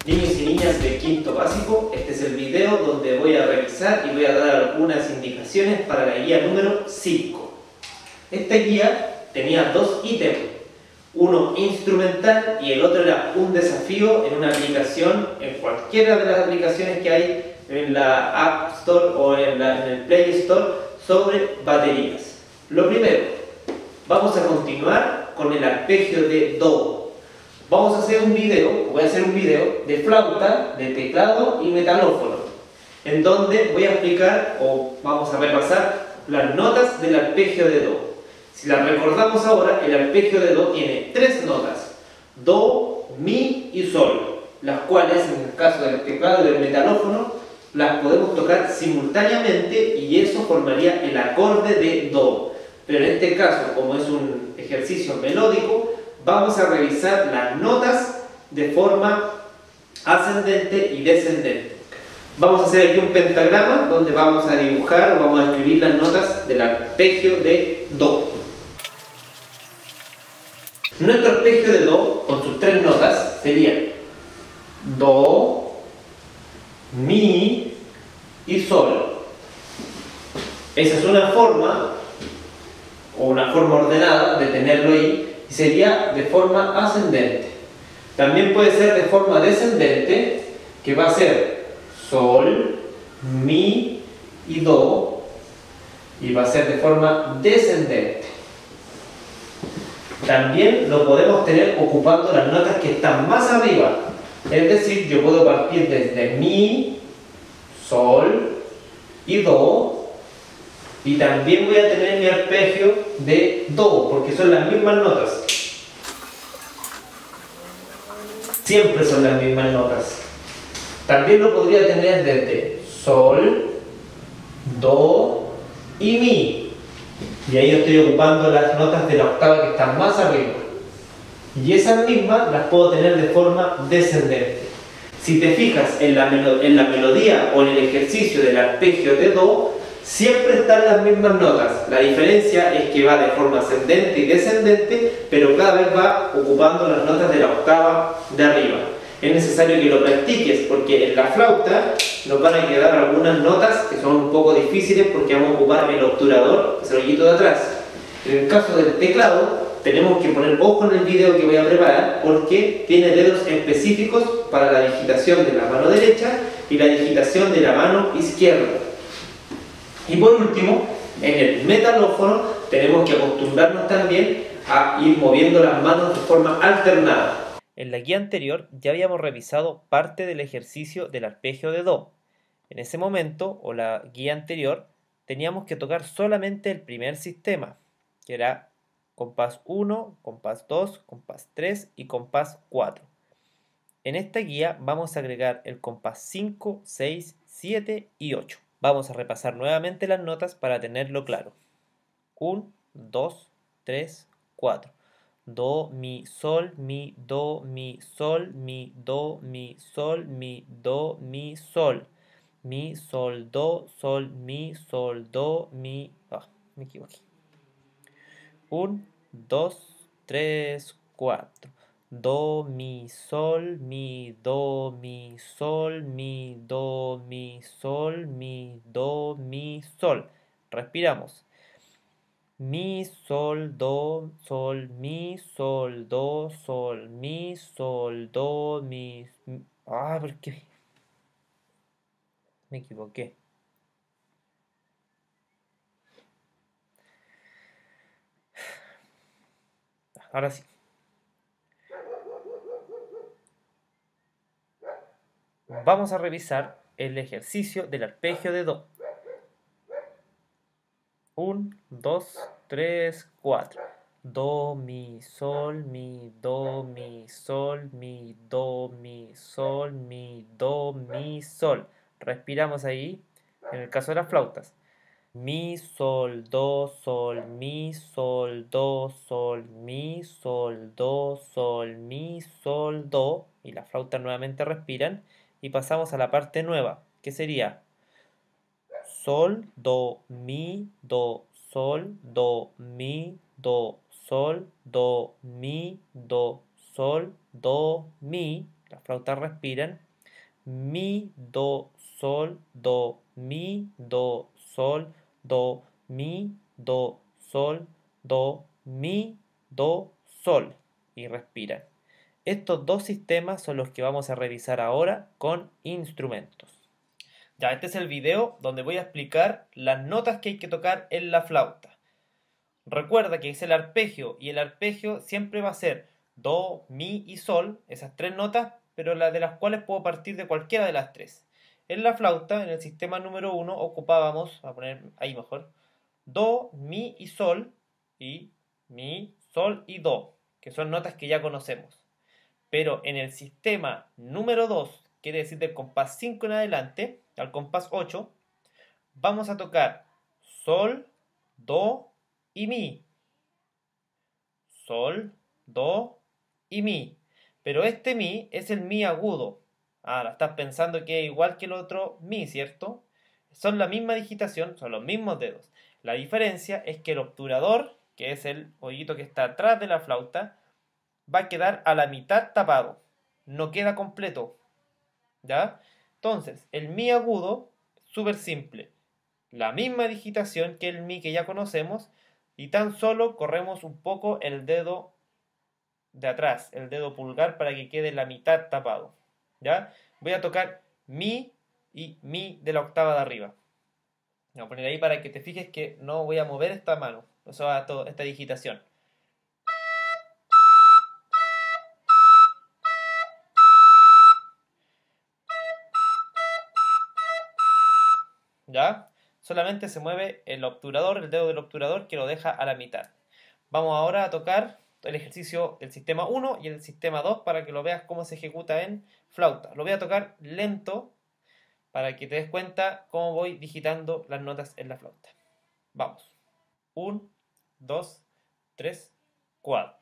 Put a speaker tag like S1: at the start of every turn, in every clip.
S1: Niños y niñas de quinto básico, este es el video donde voy a revisar y voy a dar algunas indicaciones para la guía número 5. Esta guía tenía dos ítems, uno instrumental y el otro era un desafío en una aplicación, en cualquiera de las aplicaciones que hay en la App Store o en el Play Store sobre baterías. Lo primero, vamos a continuar con el arpegio de Do. Vamos a hacer un video, voy a hacer un video de flauta, de teclado y metalófono, en donde voy a explicar o vamos a repasar las notas del arpegio de Do. Si las recordamos ahora, el arpegio de Do tiene tres notas: Do, Mi y Sol, las cuales en el caso del teclado y del metalófono las podemos tocar simultáneamente y eso formaría el acorde de Do. Pero en este caso, como es un ejercicio melódico, vamos a revisar las notas de forma ascendente y descendente. Vamos a hacer aquí un pentagrama donde vamos a dibujar o vamos a escribir las notas del arpegio de Do. Nuestro arpegio de Do, con sus tres notas, sería Do, Mi y Sol. Esa es una forma, o una forma ordenada de tenerlo ahí, y sería de forma ascendente. También puede ser de forma descendente, que va a ser Sol, Mi y Do, y va a ser de forma descendente. También lo podemos tener ocupando las notas que están más arriba, es decir, yo puedo partir desde Mi, Sol y Do, y también voy a tener mi arpegio de Do, porque son las mismas notas. Siempre son las mismas notas. También lo podría tener desde Sol, Do y Mi. Y ahí estoy ocupando las notas de la octava que están más arriba. Y esas mismas las puedo tener de forma descendente. Si te fijas en la melodía o en el ejercicio del arpegio de Do, siempre están las mismas notas. La diferencia es que va de forma ascendente y descendente, pero cada vez va ocupando las notas de la octava de arriba. Es necesario que lo practiques porque en la flauta nos van a quedar algunas notas que son un poco difíciles porque vamos a ocupar el obturador, que es el hoyito de atrás. En el caso del teclado, tenemos que poner ojo en el video que voy a preparar porque tiene dedos específicos para la digitación de la mano derecha y la digitación de la mano izquierda. Y por último, en el metalófono tenemos que acostumbrarnos también a ir moviendo las manos de forma alternada.
S2: En la guía anterior ya habíamos revisado parte del ejercicio del arpegio de Do. En ese momento, o la guía anterior, teníamos que tocar solamente el primer sistema, que era compás 1, compás 2, compás 3 y compás 4. En esta guía vamos a agregar el compás 5, 6, 7 y 8. Vamos a repasar nuevamente las notas para tenerlo claro. 1, 2, 3, 4. Do, Mi, Sol, Mi, Do, Mi, Sol, Mi, Do, Mi, Sol, Mi, Do, Mi, Sol. Mi, Sol, Do, Sol, Mi, Sol, Do, Mi... Ah, me equivoqué. 1, 2, 3, 4. Do, Mi, Sol, Mi, Do, Mi, Sol, Mi, Do, Mi, Sol, Mi, Do, Mi, Sol. Respiramos. Mi, Sol, Do, Sol, Mi, Sol, Do, Sol, Mi, Sol, Do, Mi... Ah, ¿por qué? Me equivoqué. Ahora sí. Vamos a revisar el ejercicio del arpegio de Do. 1, 2, 3, 4. Do, Mi, Sol, Mi, Do, Mi, Sol, Mi, Do, Mi, Sol, Mi, Do, Mi, Sol. Respiramos ahí, en el caso de las flautas. Mi, Sol, Do, Sol, Mi, Sol, Do, Sol, Mi, Sol, Do, Sol, Mi, Sol, Do. Y las flautas nuevamente respiran. Y pasamos a la parte nueva, que sería Sol, Do, Mi, Do, Sol, Do, Mi, Do, Sol, Do, Mi, Do, Sol, Do, Mi. Las flautas respiran. Mi, do, sol, do, mi, do, sol, do, mi, do, sol, do, mi, do, sol. Y respiran. Estos dos sistemas son los que vamos a revisar ahora con instrumentos. Ya, este es el video donde voy a explicar las notas que hay que tocar en la flauta. Recuerda que es el arpegio y el arpegio siempre va a ser do, mi y sol, esas tres notas, pero las de las cuales puedo partir de cualquiera de las tres. En la flauta, en el sistema número 1, ocupábamos, voy a poner ahí mejor, do, mi y sol, y mi, sol y do, que son notas que ya conocemos. Pero en el sistema número 2, quiere decir del compás 5 en adelante, al compás 8, vamos a tocar sol, do y mi. Sol, do y mi. Pero este mi es el mi agudo. Ahora estás pensando que es igual que el otro mi, ¿cierto? Son la misma digitación, son los mismos dedos. La diferencia es que el obturador, que es el hoyito que está atrás de la flauta, va a quedar a la mitad tapado. No queda completo. ¿Ya? Entonces, el mi agudo, súper simple. La misma digitación que el mi que ya conocemos, y tan solo corremos un poco el dedo de atrás, el dedo pulgar, para que quede la mitad tapado. ¿Ya? Voy a tocar mi y mi de la octava de arriba. Voy a poner ahí para que te fijes que no voy a mover esta mano, o sea, esta digitación. ¿Ya? Solamente se mueve el obturador, el dedo del obturador, que lo deja a la mitad. Vamos ahora a tocar el ejercicio del sistema 1 y el sistema 2 para que lo veas cómo se ejecuta en flauta. Lo voy a tocar lento para que te des cuenta cómo voy digitando las notas en la flauta. Vamos. 1, 2, 3, 4.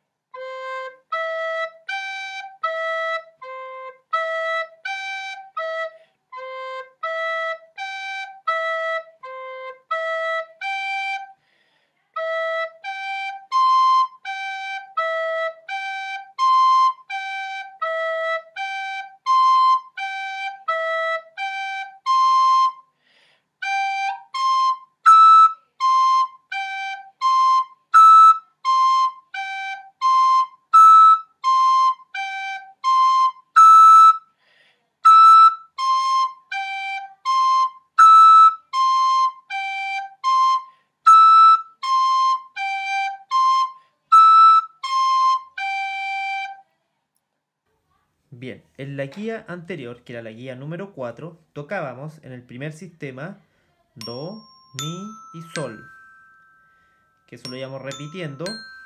S2: Bien, en la guía anterior, que era la guía número 4, tocábamos en el primer sistema do, mi y sol, que eso lo íbamos repitiendo.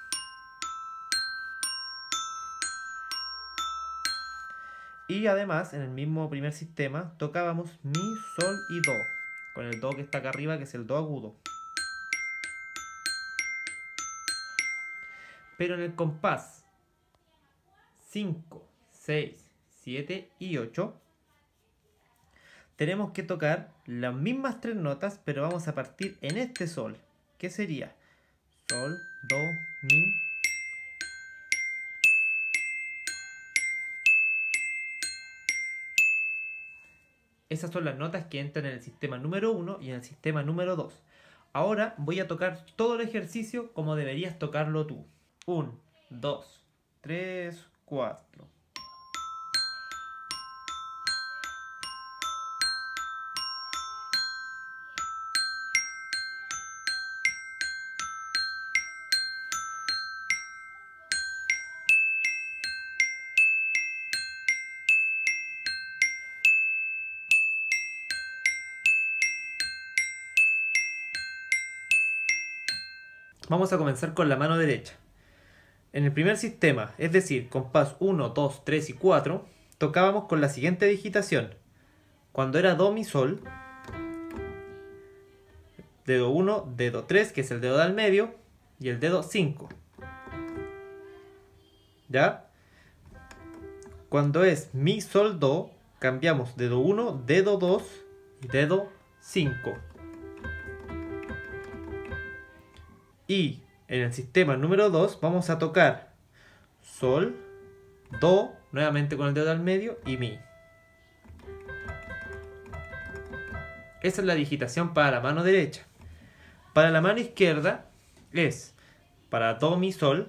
S2: Y además, en el mismo primer sistema, tocábamos mi, sol y do, con el do que está acá arriba, que es el do agudo. Pero en el compás 5, 6, 7 y 8 tenemos que tocar las mismas tres notas, pero vamos a partir en este sol, que sería sol, do, mi. Esas son las notas que entran en el sistema número 1 y en el sistema número 2. Ahora voy a tocar todo el ejercicio como deberías tocarlo tú. 1, 2, 3, 4. Vamos a comenzar con la mano derecha. En el primer sistema, es decir, compás 1, 2, 3 y 4, tocábamos con la siguiente digitación. Cuando era do, mi, sol, dedo 1, dedo 3, que es el dedo del medio, y el dedo 5. ¿Ya? Cuando es mi, sol, do, cambiamos dedo 1, dedo 2 y dedo 5. Y en el sistema número 2 vamos a tocar sol, do, nuevamente con el dedo al medio, y mi. Esa es la digitación para la mano derecha. Para la mano izquierda es para do, mi, sol,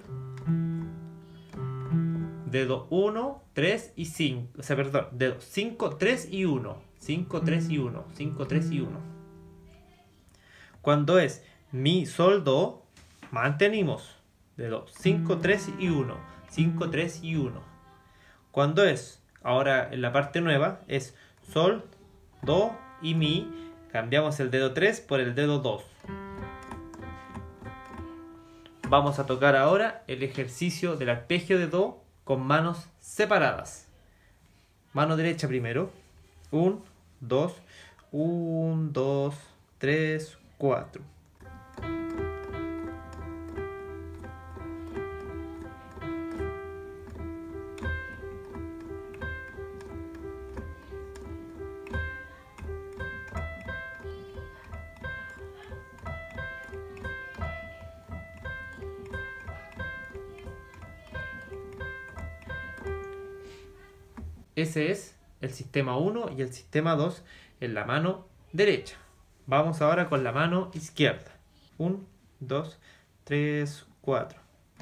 S2: dedo 1, 3 y 5, o sea, perdón, dedo 5, 3 y 1, 5, 3 y 1, 5, 3 y 1. Cuando es mi, sol, do, mantenemos dedo 5, 3 y 1, 5, 3 y 1. Cuando es, ahora en la parte nueva, es sol, do y mi, cambiamos el dedo 3 por el dedo 2. Vamos a tocar ahora el ejercicio del arpegio de do con manos separadas. Mano derecha primero. 1, 2, 1, 2, 3, 4. Ese es el sistema 1 y el sistema 2 en la mano derecha. Vamos ahora con la mano izquierda. 1, 2, 3, 4.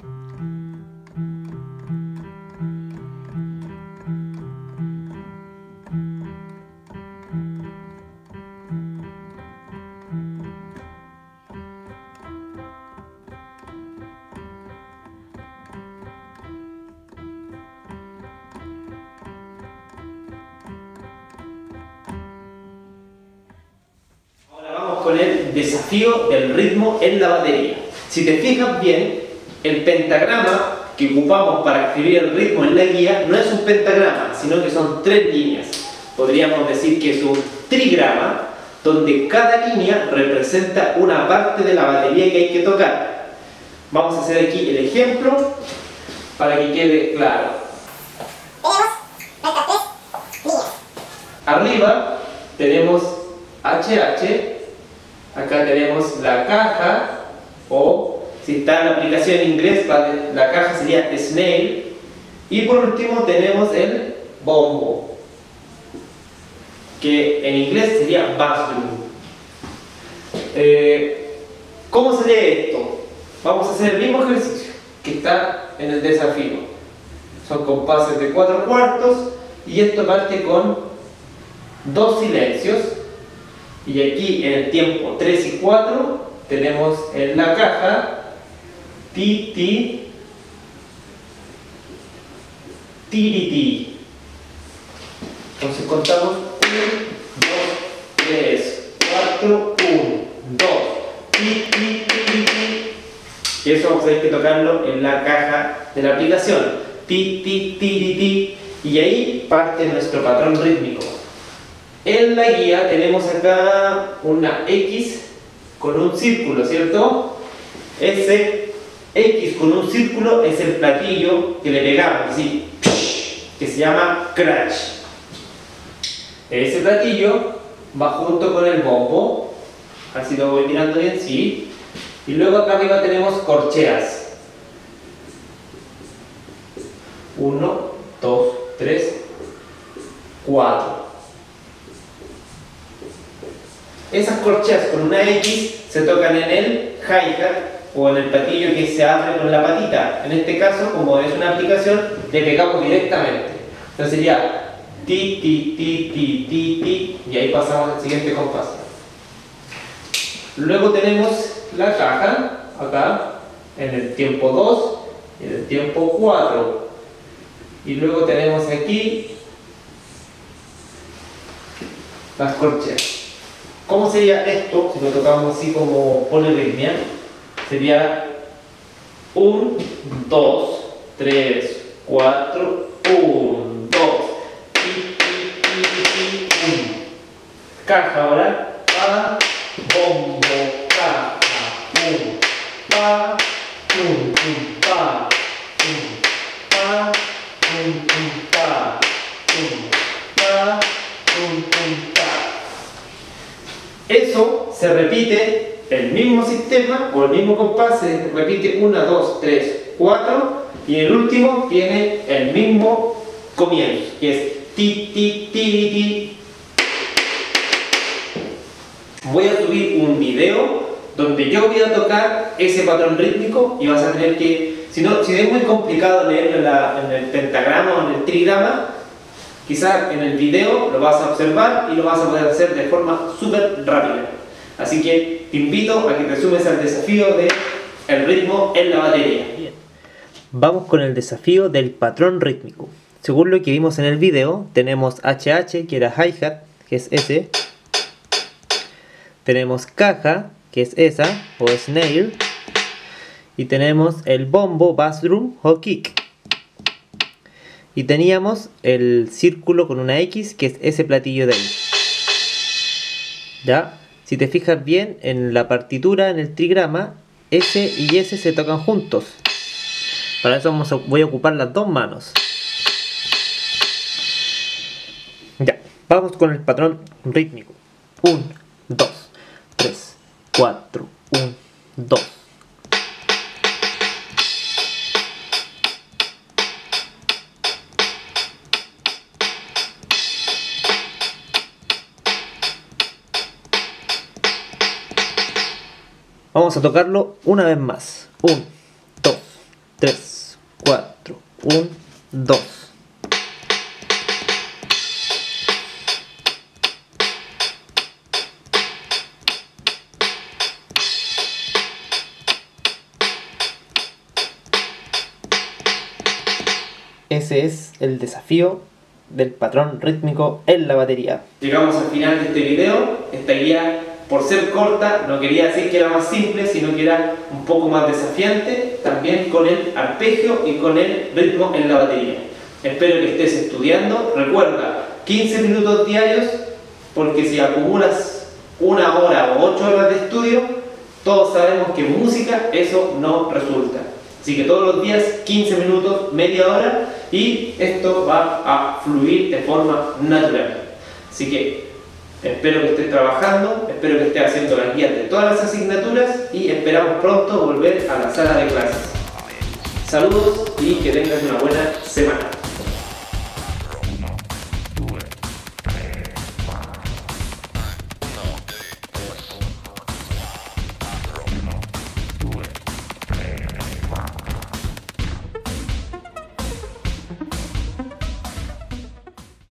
S1: Con el desafío del ritmo en la batería. Si te fijas bien, el pentagrama que ocupamos para escribir el ritmo en la guía no es un pentagrama, sino que son 3 líneas. Podríamos decir que es un trigrama, donde cada línea representa una parte de la batería que hay que tocar. Vamos a hacer aquí el ejemplo para que quede claro.
S3: Tenemos estas 3 líneas.
S1: Arriba tenemos HH. Acá tenemos la caja, o si está en la aplicación en inglés, la caja sería snail. Y por último tenemos el bombo, que en inglés sería bass drum. ¿Cómo sería esto? Vamos a hacer el mismo ejercicio que está en el desafío. Son compases de 4 cuartos y esto parte con 2 silencios. Y aquí en el tiempo 3 y 4 tenemos en la caja ti, ti, tiri, ti. Entonces contamos 1, 2, 3, 4, 1, 2, ti, ti, tiri, ti. Y eso vamos a tener que tocarlo en la caja de la aplicación. Ti, ti, tiri, ti. Y ahí parte nuestro patrón rítmico. En la guía tenemos acá una X con un círculo, ¿cierto? Ese X con un círculo es el platillo que le pegamos, así, que se llama crash. Ese platillo va junto con el bombo, así lo voy mirando bien, sí. Y luego acá arriba tenemos corcheas. 1, 2, 3, 4. Esas corcheas con una X se tocan en el hi-hat o en el platillo que se abre con la patita. En este caso, como es una aplicación, le pegamos directamente. Entonces sería ti, ti, ti, ti, ti, ti, y ahí pasamos al siguiente compás. Luego tenemos la caja, acá, en el tiempo 2 y en el tiempo 4. Y luego tenemos aquí las corcheas. ¿Cómo sería esto si lo tocamos así como polirritmia? Sería 1, 2, 3, 4, 1, 2, ti, ti, ti, ti, 1. Caja ahora, pa, bombo, caja, pum, pa, pum, pum, pa, pum, pa, pum, pum, pa, pum, pa, pum, pum, pa. Eso se repite, el mismo sistema o el mismo compás se repite 1, 2, 3, 4 y en el último tiene el mismo comienzo, que es ti, ti, ti, ti. Voy a subir un video donde yo voy a tocar ese patrón rítmico y vas a tener que, si es muy complicado leerlo en el pentagrama o en el trigrama, quizás en el video lo vas a observar y lo vas a poder hacer de forma súper rápida. Así que te invito a que te sumes al desafío de el ritmo en la batería.
S2: Bien. Vamos con el desafío del patrón rítmico. Según lo que vimos en el video, tenemos HH, que era hi-hat, que es ese. Tenemos caja, que es esa, o snare. Y tenemos el bombo, bass drum o kick. Y teníamos el círculo con una X, que es ese platillo de ahí. ¿Ya? Si te fijas bien en la partitura, en el trigrama, S y S se tocan juntos. Para eso voy a ocupar las dos manos. Ya, vamos con el patrón rítmico. 1, 2, 3, 4, 1, 2. Vamos a tocarlo una vez más. 1, 2, 3, 4, 1, 2. Ese es el desafío del patrón rítmico en la batería.
S1: Llegamos al final de este video. Esta guía, por ser corta, no quería decir que era más simple, sino que era un poco más desafiante, también con el arpegio y con el ritmo en la batería. Espero que estés estudiando. Recuerda, 15 minutos diarios, porque si acumulas 1 hora o 8 horas de estudio, todos sabemos que música eso no resulta. Así que todos los días 15 minutos, media hora, y esto va a fluir de forma natural. Así que espero que estés trabajando, espero que estés haciendo las guías de todas las asignaturas y esperamos pronto volver a la sala de clases. Saludos y que tengas una buena semana.